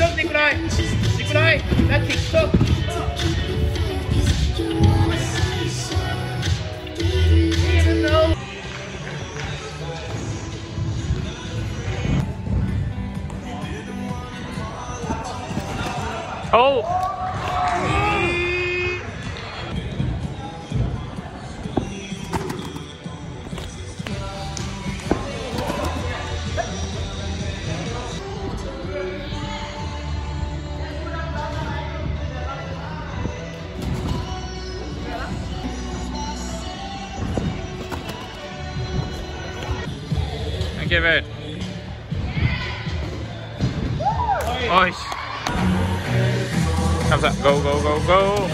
Tiktok, Nikolai! Nikolai, det er TikTok! Hold! Okay, vel. Oi! Kom så, go, go, go, go!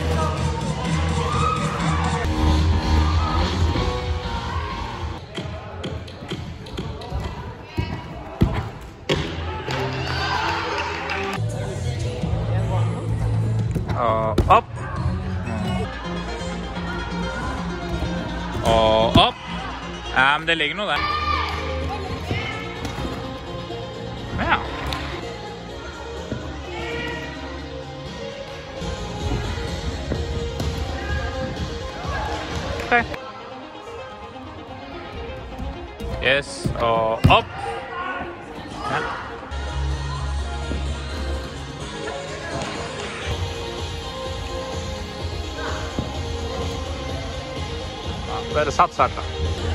Og opp! Og opp! Ja, men det ligger noe der. Ja. Okay. Yes, og opp. Ja. Bare sats her da.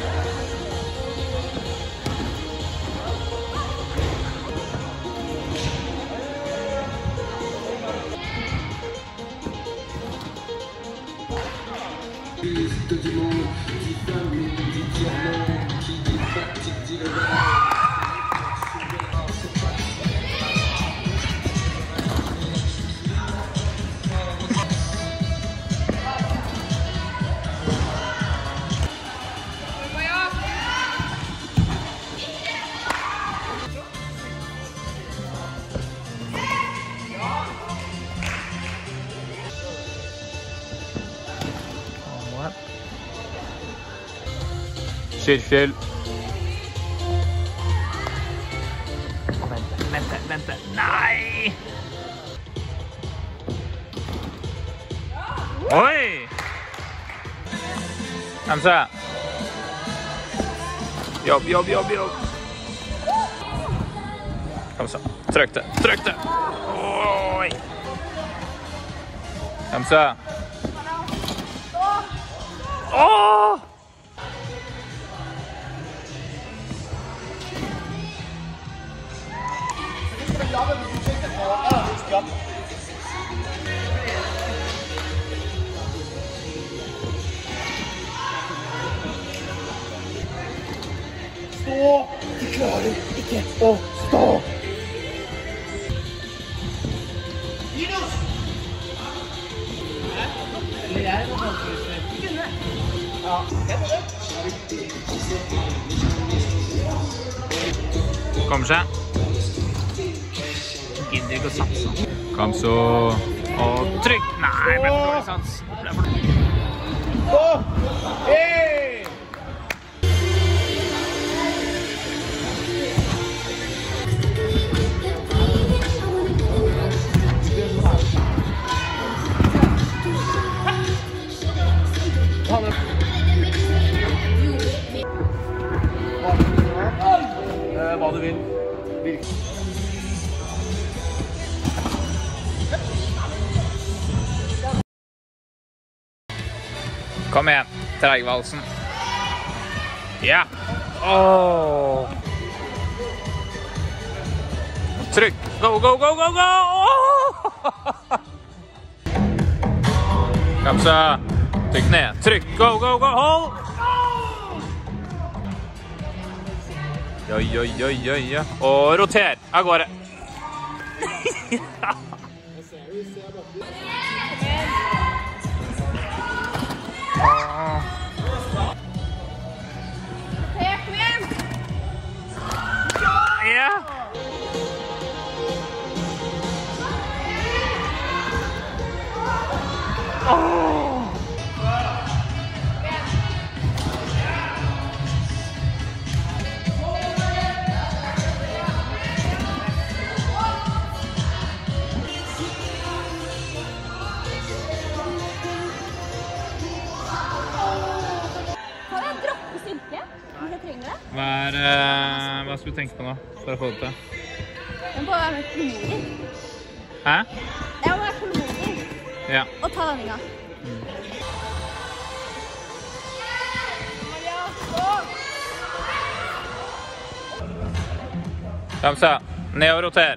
Sirkel. Vente. Nei! Oi! Hamza. Jobb. Kom så. Trykk det. Oi! Hamza. Åh! Stå! Du klarer ikke å stå! Linus! Eller jeg må kanskje kunne. Ja, jeg må det. Kommer seg. Gidder ikke å satse. Kom så. Og trykk. Nei, det ble for dårlig sats. Gå! Hei! Hva du vil. Virkelig. Kom igjen, Tregvalsen. Ja. Åh. Trykk. Go! Kom så. Trykk ned. Trykk. Go! Hold! Oi. Og roter. Her går det. Ja. Hva skal du tenke på nå for å få det til? Jeg må bare være med tålmodig. Hæ? Jeg må være tålmodig. Ja. Og ta landinga. Kamsa, ned og roter.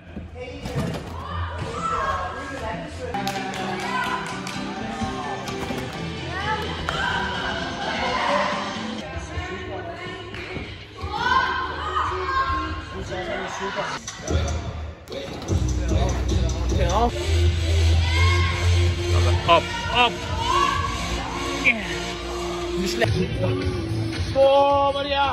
Opp, opp! Stå, Maria!